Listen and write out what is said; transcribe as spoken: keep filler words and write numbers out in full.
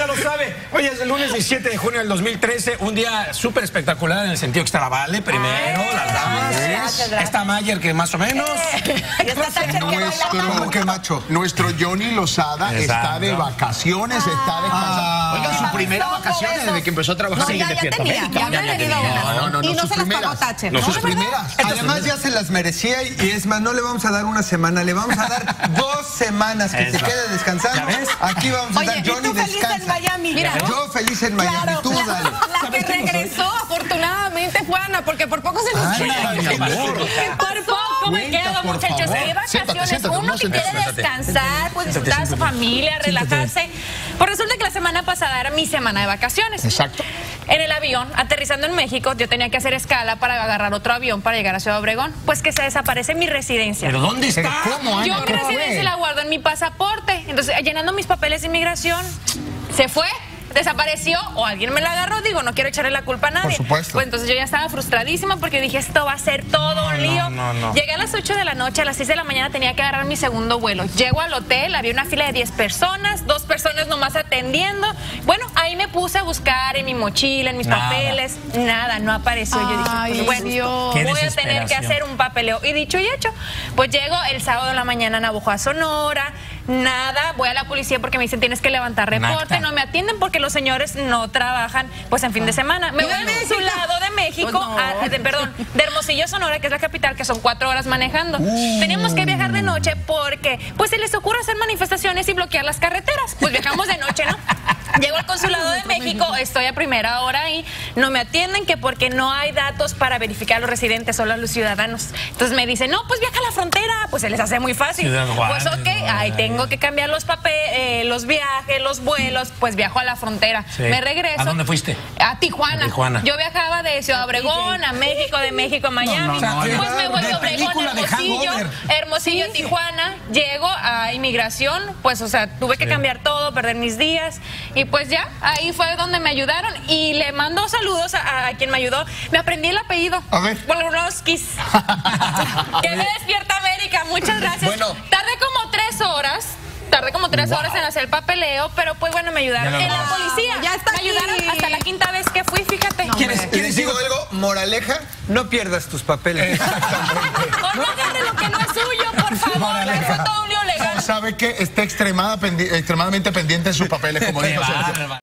ya lo sabe. Hoy es el lunes diecisiete de junio del dos mil trece, un día súper espectacular en el sentido extra vale, primero, Ay, las damas. Está Mayer, que más o menos. Nuestro, que macho? nuestro Johnny Lozada Exacto. está de vacaciones, está descansando. Ah, Oigan, sus primeras vacaciones desde que empezó a trabajar No, en ya, ya Despierta tenía, América. ya había tenido una. No, no, no, Y no sus se las pagó primeras. Tache, No, ¿no? sus ¿De verdad? primeras. Además ya se las merecía y, y es más, no le vamos a dar una semana, le vamos a dar dos semanas que Eso. se quede descansando. ¿Ya ves? Aquí vamos a Oye, dar ¿y Johnny tú feliz descansa. en Miami? Mira, yo feliz en Miami, Claro, tú la, dale. la que regresó afortunadamente fue Ana, porque por poco se nos Ana, queda. mi amor. Por poco me Cuenta, quedo, por muchachos. favor. Qué vacaciones. Siéntate, siéntate, Uno no, que siéntate, quiere siéntate. descansar, pues disfrutar a su familia, relajarse. Pues resulta que la semana pasada era mi semana de vacaciones. Exacto. En el avión, aterrizando en México, yo tenía que hacer escala para agarrar otro avión para llegar a Ciudad Obregón. Pues que se desaparece mi residencia. ¿Pero dónde está? ¿Cómo, Ana? Yo mi ¿Cómo fue? residencia la guardo en mi pasaporte. Entonces, llenando mis papeles de inmigración, se fue, desapareció o alguien me la agarró. Digo, no quiero echarle la culpa a nadie. Por supuesto. Pues entonces yo ya estaba frustradísima porque dije, esto va a ser todo un lío. no, no. Llegué a las ocho de la noche, a las seis de la mañana tenía que agarrar mi segundo vuelo. Llego al hotel, había una fila de diez personas, dos personas nomás atendiendo. Bueno, ahí me puse a buscar en mi mochila, en mis Nada. papeles. Nada, no apareció. Yo dije, Ay, pues, bueno, Dios. Qué voy a tener que desesperación. hacer un papeleo. Y dicho y hecho, pues llego el sábado en la mañana a Navojoa, Sonora. Nada, voy a la policía porque me dicen tienes que levantar reporte. Nada. No me atienden porque los señores no trabajan pues en fin de semana. Me voy al consulado de México, Pues no. a- de, perdón, de Hermosillo, Sonora, que es la capital, que son cuatro horas manejando. Teníamos que viajar de noche porque pues se les ocurre hacer manifestaciones y bloquear las carreteras. Pues viajamos de noche, ¿no? Llego al consulado de México, estoy a primera hora ahí, no me atienden que porque no hay datos para verificar a los residentes, solo a los ciudadanos. Entonces me dicen, no, pues viaja a la frontera, pues se les hace muy fácil. Ciudad Pues Juárez, ok, no, ahí ay. tengo que cambiar los papeles, los viajes, los vuelos, pues viajo a la frontera. Sí. Me regreso. ¿A dónde fuiste? A Tijuana. A Tijuana. Yo viajaba de Ciudad Obregón a México, de México a Miami. no, no, pues me voy de de Obregón, película de Hermosillo, Hangover. Hermosillo, Tijuana. Llego a inmigración, pues o sea, tuve que cambiar todo, perder mis días. Y pues ya, ahí fue donde me ayudaron. Y le mando saludos a, a quien me ayudó. Me aprendí el apellido. A ver. Bolorovskis. Que me despierta América. Muchas gracias. Bueno. Tardé como tres horas. Tardé como tres Wow. horas en hacer el papeleo, pero pues bueno, me ayudaron. Ya lo En la logró. policía. Ya está me aquí. ayudaron hasta la quinta vez que fui, fíjate. ¿Quieres, Les ¿quieres digo digo algo, moraleja, no pierdas tus papeles. O no agarre lo que no es suyo, por favor. Moraleja. Fue todo un lío legal. Sabe que está extremada pendi- extremadamente pendiente de sus papeles, como Qué dijo Sergio. bárbaro.